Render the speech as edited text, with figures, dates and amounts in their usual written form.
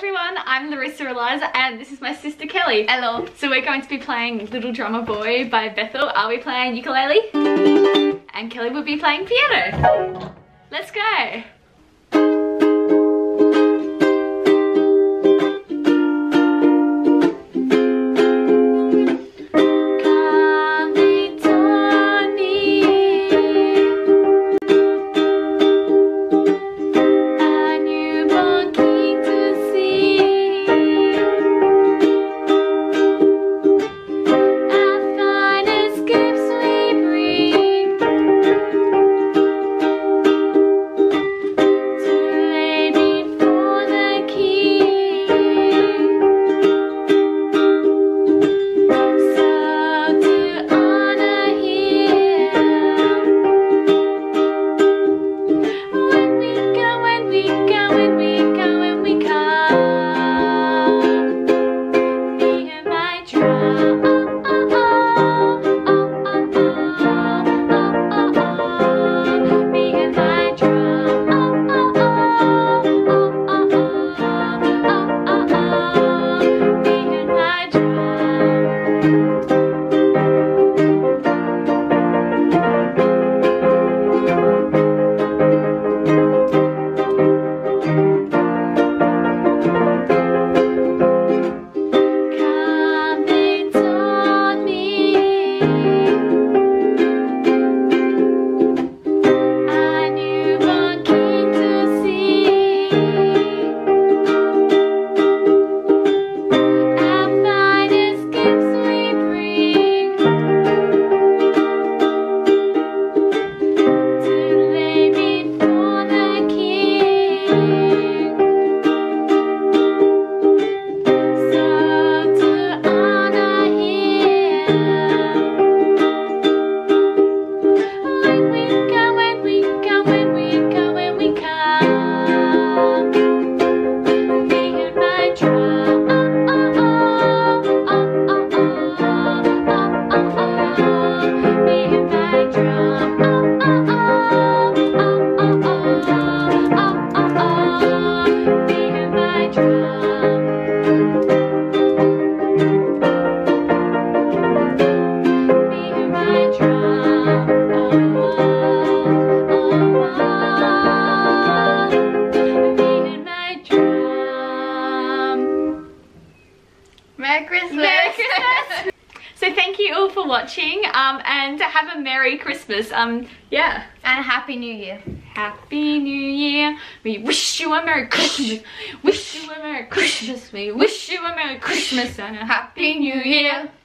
everyone, I'm Larissa Eliza and this is my sister Kelly. Hello. So we're going to be playing Little Drummer Boy by Bethel. I'll be playing ukulele and Kelly will be playing piano. Let's go. Merry Christmas! Merry Christmas! So thank you all for watching and have a Merry Christmas. Yeah. And a Happy New Year. Happy New Year. We wish you a Merry Christmas. Wish you a Merry Christmas. We wish you a Merry Christmas and a Happy New Year.